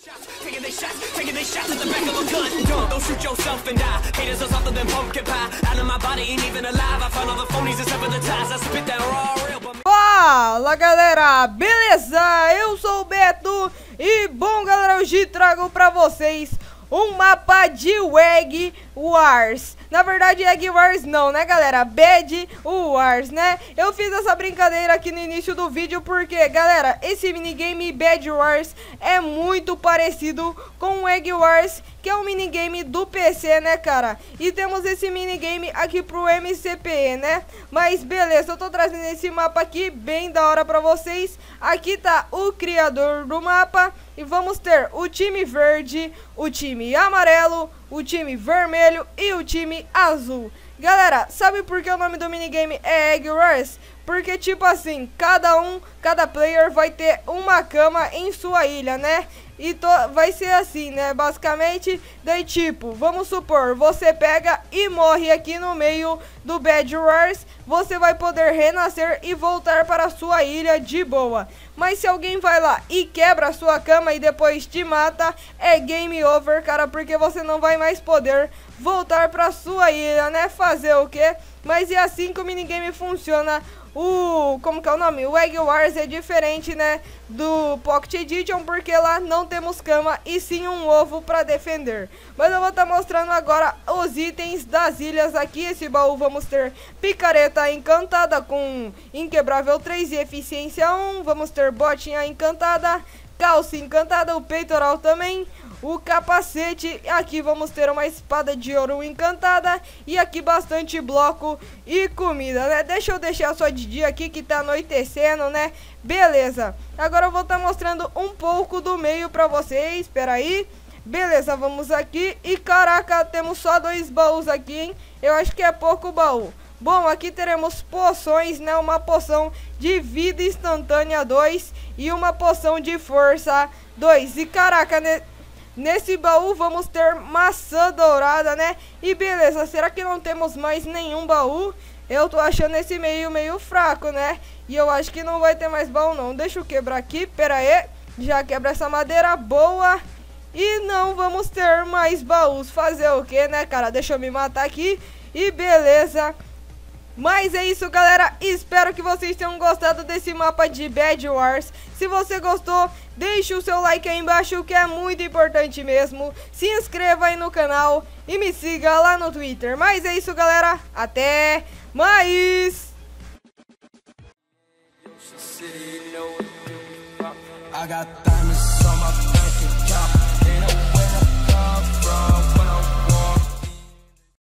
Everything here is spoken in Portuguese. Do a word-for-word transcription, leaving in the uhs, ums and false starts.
Fala galera, beleza? Eu sou o Beto e bom galera, hoje trago pra vocês um mapa de Egg Wars. Na verdade, Egg Wars não, né galera? Bed Wars, né? Eu fiz essa brincadeira aqui no início do vídeo porque, galera, esse minigame Bed Wars é muito parecido com o Egg Wars, que é um minigame do P C, né, cara? E temos esse minigame aqui pro M C P E, né? Mas beleza, eu tô trazendo esse mapa aqui bem da hora pra vocês. Aqui tá o criador do mapa e vamos ter o time verde, o time amarelo, o time vermelho e o time azul. Galera, sabe por que o nome do minigame é Egg Wars? Porque tipo assim, cada um, cada player vai ter uma cama em sua ilha, né? E to vai ser assim, né? Basicamente, daí tipo, vamos supor, você pega e morre aqui no meio do Bed Wars, você vai poder renascer e voltar para a sua ilha de boa. Mas se alguém vai lá e quebra a sua cama e depois te mata, é game over, cara, porque você não vai mais poder voltar para sua ilha, né? Fazer o quê? Mas é assim que o minigame funciona. O, como que é o nome? O Egg Wars é diferente, né, do Pocket Edition, porque lá não temos cama e sim um ovo para defender. Mas eu vou estar tá mostrando agora os itens das ilhas aqui. Esse baú vamos ter picareta encantada com inquebrável três e eficiência um. Vamos ter botinha encantada, calça encantada, o peitoral também, o capacete. Aqui vamos ter uma espada de ouro encantada e aqui bastante bloco e comida, né? Deixa eu deixar só de dia aqui que tá anoitecendo, né? Beleza, agora eu vou estar tá mostrando um pouco do meio pra vocês. Espera aí. Beleza, vamos aqui e caraca, temos só dois baús aqui, hein? Eu acho que é pouco baú. Bom, aqui teremos poções, né? Uma poção de vida instantânea dois e uma poção de força dois. E caraca, né? Nesse baú vamos ter maçã dourada, né? E beleza, será que não temos mais nenhum baú? Eu tô achando esse meio meio fraco, né? E eu acho que não vai ter mais baú não. Deixa eu quebrar aqui, pera aí. Já quebra essa madeira boa. E não vamos ter mais baús. Fazer o que, né, cara? Deixa eu me matar aqui. E beleza. Mas é isso, galera, espero que vocês tenham gostado desse mapa de Bed Wars. Se você gostou, deixe o seu like aí embaixo, que é muito importante mesmo. Se inscreva aí no canal e me siga lá no Twitter. Mas é isso, galera, até mais! I got diamonds on my